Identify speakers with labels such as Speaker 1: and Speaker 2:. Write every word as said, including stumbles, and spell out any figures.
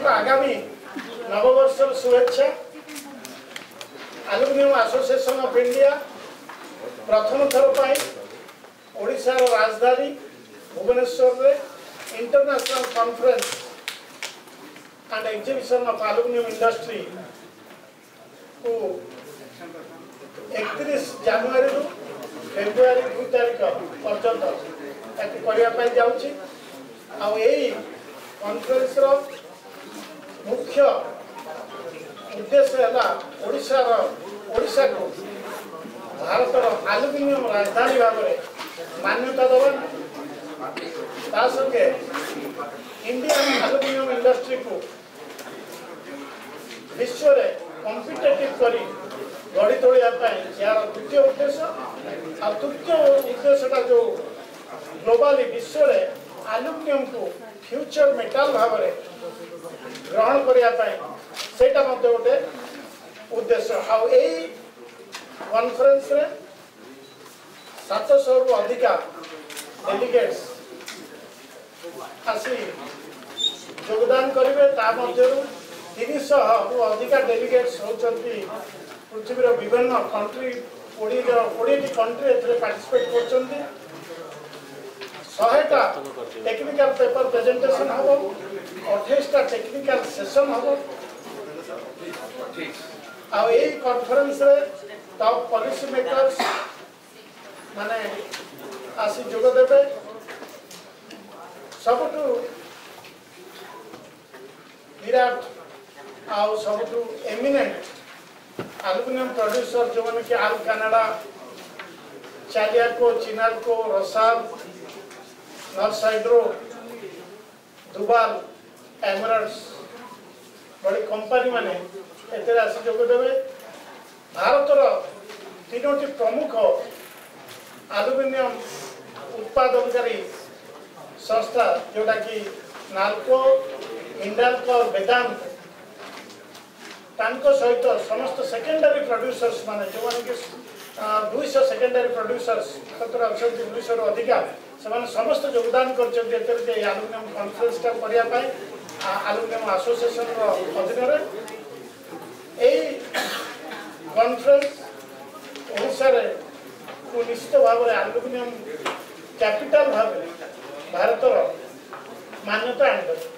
Speaker 1: आगामी नववर्ष शुभेच्छा। aluminium एसोसिएशन ऑफ इंडिया प्रथम थर पर ओडिशा राजधानी भुवनेश्वर रे international conference and exhibition of aluminium industry को इकतीस जनवरी रु फेब्रुआरी दो तारीख पर्यंत करने जाऊँगी। कॉन्फ्रेंस रो मुख्य उद्देश्य है ओडिशा ओडिशा को भारत एल्युमिनियम राजधानी भाव में मान्यता दवा संगे इंडियन एल्युमिनियम इंडस्ट्री को विश्व में कॉम्पिटिटिव करी गढ़ी तोड़ापी यार द्वितीय उद्देश्य आ तृतीय उद्देश्य जो ग्लोबली विश्व में एल्युमिनियम को फ्यूचर मेटाल भाव में ग्रहण करने सेटा गोटे उद्देश्य। आई कॉन्फ्रेंस रे सात सौ रु अधिका डेलीगेट्स आसी योगदान करेंगे। तीन सौ रु अधिका डेलीगेट्स होती पृथ्वीर विभिन्न कंट्री कोड़े कंट्री पार्टिसिपेट कर शहेटा टेक्निकल पेपर प्रेजेंटेशन हम अठाईस टेक्निकल सेशन हम आई कॉन्फ्रेंस रे टॉप पॉलिसी मेकर्स माने आसी जोग देवे। सबुठु विराट आउ सबुठु एमिनेंट एल्युमिनियम प्रोड्यूसर जो माने कि आल कनाडा चालियाको चिनाल्को रसाल नर्साइड्रो दुबाल एमराल्ड्स बड़ी कंपनी माने एते आसी जोग देवे। भारतर तीनोटी प्रमुख एल्युमिनियम उत्पादनकारी संस्था जोटा कि नाल्को हिंडाल्को और वेदांत तांको सहित समस्त सेकेंडरी प्रोड्यूसर्स माने जो माने कि दो सौ सेकेंडरी प्रोड्यूसर्स सत्रह अच्छा दो सौ रु अधिका से समस्त योगदान कर एल्युमिनियम कॉन्फ्रेंस का करने एल्युमिनियम एसोसिएशन अधीन कॉन्फ्रेंस ओडिशा रे को निश्चित भाव में एल्युमिनियम कैपिटल भाव भारत मान्यता आनी।